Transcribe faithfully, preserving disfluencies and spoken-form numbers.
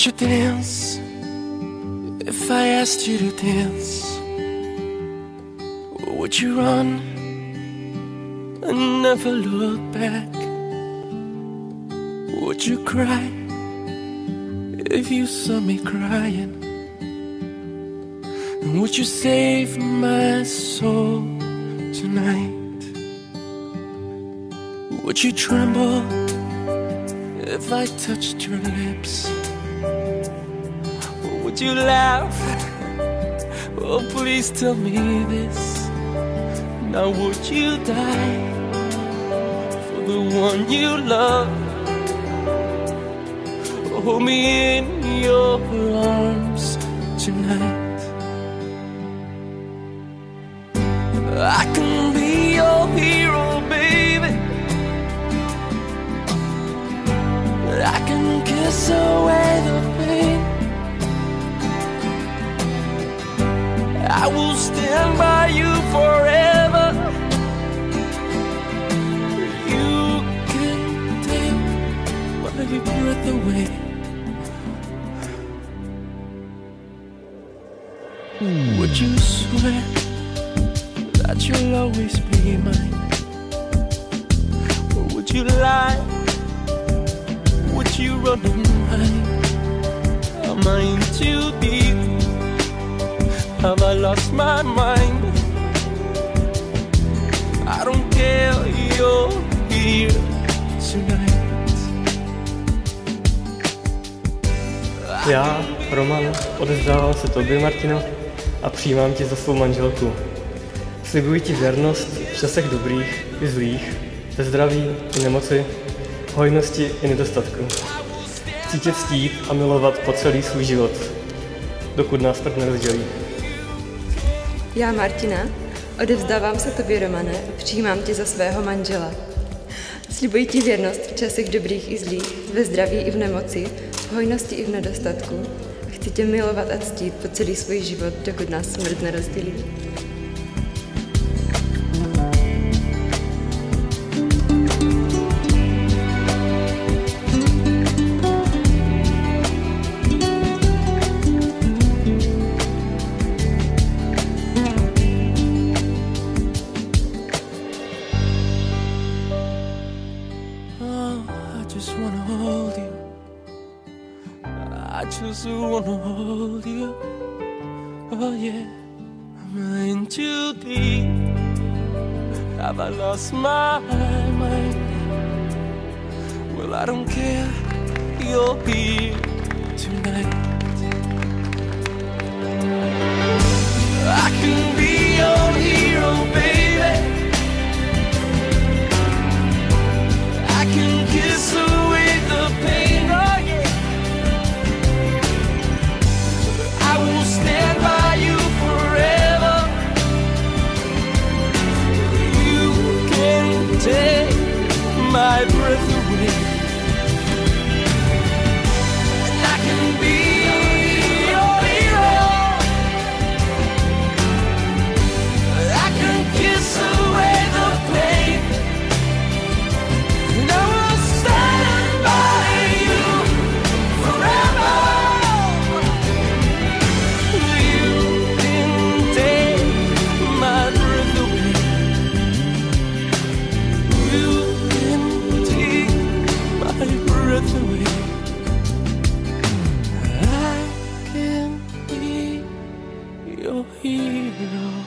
Would you dance if I asked you to dance? Or would you run and never look back? Would you cry if you saw me crying? And would you save my soul tonight? Would you tremble if I touched your lips? Or would you laugh? Oh, please tell me this. Now would you die for the one you love? Hold me in your arms tonight. I can be your hero, baby. I can kiss away the pain. I will stand by you forever. You can take my breath away. Would you swear that you'll always be mine? Or would you lie? Would you run and hide? Am I in too deep? Have I lost my mind? I don't care, you're here tonight. Já, Roman, odevzdávám se tobě, Martino, a přijímám tě za svou manželku. Slibuji ti věrnost v časech dobrých i zlých, ve zdraví i nemoci, hojnosti i nedostatku. Chci tě ctít a milovat po celý svůj život, dokud nás smrt nerozdělí. Já, Martina, odevzdávám se tobě, Romane, a přijímám tě za svého manžela. Slibuji ti věrnost v časech dobrých i zlých, ve zdraví i v nemoci, v hojnosti i v nedostatku. A chci tě milovat a ctít po celý svůj život, dokud nás smrt nerozdělí. I just wanna hold you. I just wanna hold you. Oh yeah, I'm in too deep. Have I lost my mind? Well, I don't care. You're here tonight. I can be your hero, baby. I can kiss away the pain, oh yeah. I will stand by you forever. You can take my breath away. And I can be your hero. I can kiss away the pain. And I will stand by you forever. You can take my breath away. You can take my breath away. I can be your hero.